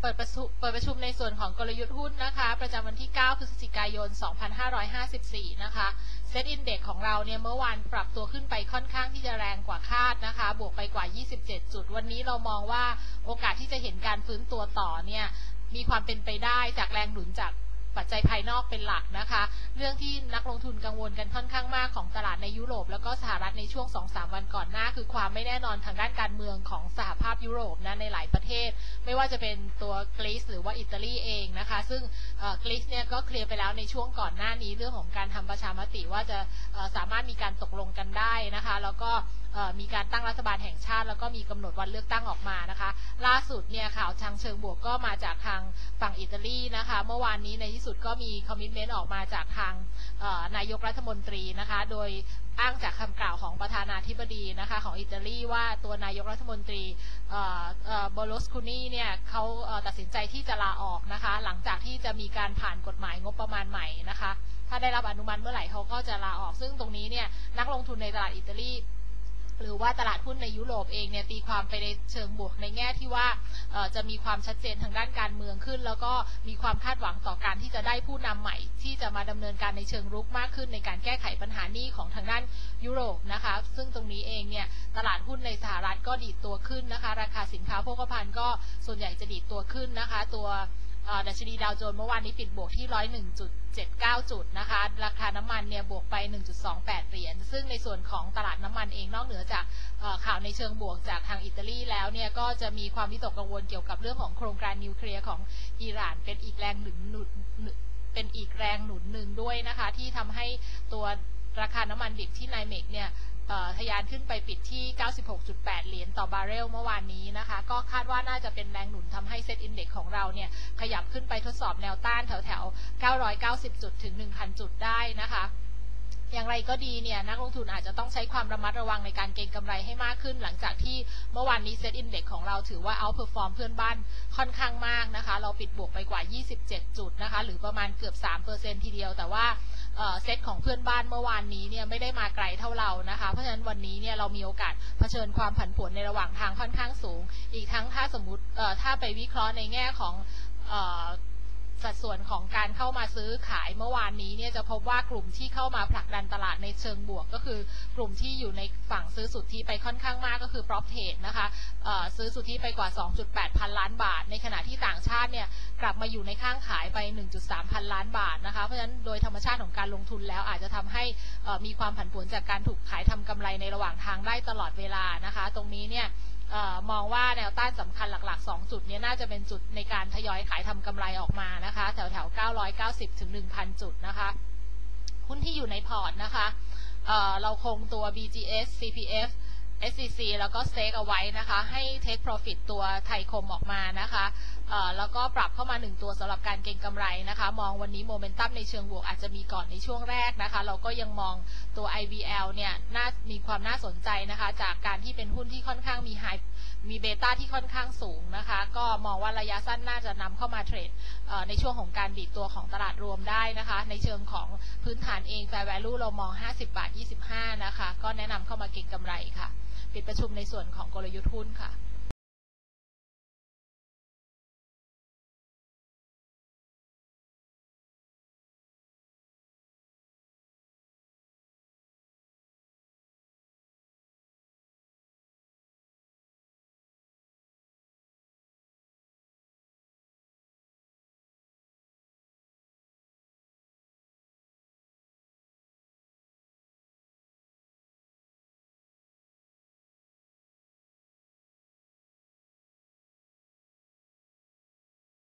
เปิดประชุมในส่วนของกลยุทธ์หุ้นนะคะประจำวันที่ 9 พฤศจิกายน 2554 นะคะเซ็ตอินเด็กซ์ของเราเนี่ยเมื่อวานปรับตัวขึ้นไปค่อนข้างที่จะแรงกว่าคาดนะคะบวกไปกว่า 27 จุดวันนี้เรามองว่าโอกาสที่จะเห็นการฟื้นตัวต่อเนี่ยมีความเป็นไปได้จากแรงหนุนจากปัจจัยภายนอกเป็นหลักนะคะเรื่องที่นักลงทุนกังวลกันค่อนข้างมากของตลาดในยุโรปแล้วก็สหรัฐในช่วง 2-3 วันก่อนหน้าคือความไม่แน่นอนทางด้านการเมืองของสหภาพยุโรปนะในหลายประเทศไม่ว่าจะเป็นตัวกรีซหรือว่าอิตาลีเองนะคะซึ่งกรีซเนี่ยก็เคลียร์ไปแล้วในช่วงก่อนหน้านี้เรื่องของการทำประชามติว่าจะสามารถมีการตกลงกันได้นะคะแล้วก็มีการตั้งรัฐบาลแห่งชาติแล้วก็มีกำหนดวันเลือกตั้งออกมานะคะล่าสุดเนี่ยข่าวทางเชิงบวกก็มาจากทางฝั่งอิตาลีนะคะเมื่อวานนี้ในที่สุดก็มีคอมมิตเมนต์ออกมาจากทางนายกรัฐมนตรีนะคะโดยอ้างจากคำกล่าวของประธานาธิบดีนะคะของอิตาลีว่าตัวนายกรัฐมนตรีโบโลสคูนีเนี่ยเขาตัดสินใจที่จะลาออกนะคะหลังจากที่จะมีการผ่านกฎหมายงบประมาณใหม่นะคะถ้าได้รับอนุมัติเมื่อไหร่เขาก็จะลาออกซึ่งตรงนี้เนี่ยนักลงทุนในตลาดอิตาลีหรือว่าตลาดหุ้นในยุโรปเองเนี่ยตีความไปในเชิงบวกในแง่ที่ว่าจะมีความชัดเจนทางด้านการเมืองขึ้นแล้วก็มีความคาดหวังต่อการที่จะได้ผู้นำใหม่ที่จะมาดำเนินการในเชิงรุกมากขึ้นในการแก้ไขปัญหาหนี้ของทางด้านยุโรปนะคะซึ่งตรงนี้เองเนี่ยตลาดหุ้นในสหรัฐก็ดีดตัวขึ้นนะคะราคาสินค้าโภคภัณฑ์ก็ส่วนใหญ่จะดีดตัวขึ้นนะคะตัวดัชนีดาวโจนส์เมื่อวานนี้ปิดบวกที่ 101.79 จุดนะคะราคาน้ำมันเนี่ยบวกไป 1.28 เหรียญซึ่งในส่วนของตลาดน้ำมันเองนอกเหนือจากข่าวในเชิงบวกจากทางอิตาลีแล้วเนี่ยก็จะมีความวิตกกังวลเกี่ยวกับเรื่องของโครงการนิวเคลียร์ของอิหร่านเป็นอีกแรงหนุนหนึ่งด้วยนะคะที่ทำให้ตัวราคาน้ำมันดิบที่ไนเมกเนี่ยทะยานขึ้นไปปิดที่ 96.8 เหรียญต่อบาร์เรลเมื่อวานนี้นะคะก็คาดว่าน่าจะเป็นแรงหนุนทำให้เซ็ตอินเด็กซ์ของเราเนี่ยขยับขึ้นไปทดสอบแนวต้านแถว990 จุดถึง 1,000 จุดได้นะคะอย่างไรก็ดีเนี่ยนักลงทุนอาจจะต้องใช้ความระมัดระวังในการเก็งกำไรให้มากขึ้นหลังจากที่เมื่อวานนี้เซ็ตอินเด็กซ์ของเราถือว่าเอาท์เพอร์ฟอร์มเพื่อนบ้านค่อนข้างมากนะคะเราปิดบวกไปกว่า 27 จุดนะคะหรือประมาณเกือบ 3% ทีเดียวแต่ว่าเซตของเพื่อนบ้านเมื่อวานนี้เนี่ยไม่ได้มาไกลเท่าเรานะคะเพราะฉะนั้นวันนี้เนี่ยเรามีโอกาสเผชิญความผันผวนในระหว่างทางค่อนข้างสูงอีกทั้งถ้าสมมติถ้าไปวิเคราะห์ในแง่ของสัดส่วนของการเข้ามาซื้อขายเมื่อวานนี้เนี่ยจะพบว่ากลุ่มที่เข้ามาผลักดันตลาดในเชิงบวกก็คือกลุ่มที่อยู่ในฝั่งซื้อสุทธิไปค่อนข้างมากก็คือ prop trade นะคะซื้อสุทธิไปกว่า 2.8 พันล้านบาทในขณะที่ต่างชาติเนี่ยกลับมาอยู่ในข้างขายไป 1.3 พันล้านบาทนะคะเพราะฉะนั้นโดยธรรมชาติของการลงทุนแล้วอาจจะทำให้มีความผันผวนจากการถูกขายทำกำไรในระหว่างทางได้ตลอดเวลานะคะตรงนี้เนี่ยมองว่าแนวต้านสำคัญหลักๆ2จุดนี้น่าจะเป็นจุดในการทยอยขายทำกำไรออกมานะคะแถว990ถึง 1,000 จุดนะคะหุ้นที่อยู่ในพอร์ตนะคะเราคงตัว BGS CPF SCC แล้วก็ Stake เอาไว้นะคะให้ Take Profit ตัวไทยคมออกมานะคะแล้วก็ปรับเข้ามา1ตัวสำหรับการเก็งกำไรนะคะมองวันนี้โมเมนตัมในเชิงบวกอาจจะมีก่อนในช่วงแรกนะคะเราก็ยังมองตัว IVL เนี่ยมีความน่าสนใจนะคะจากการที่เป็นหุ้นที่ค่อนข้างมีเบต้าที่ค่อนข้างสูงนะคะก็มองว่าระยะสั้นน่าจะนำเข้ามาเทรดในช่วงของการดีดตัวของตลาดรวมได้นะคะในเชิงของพื้นฐานเอง Fair Value เรามอง50.25 นะคะก็แนะนำเข้ามาเก็งกำไรค่ะปิดประชุมในส่วนของกลยุทธ์หุ้นค่ะ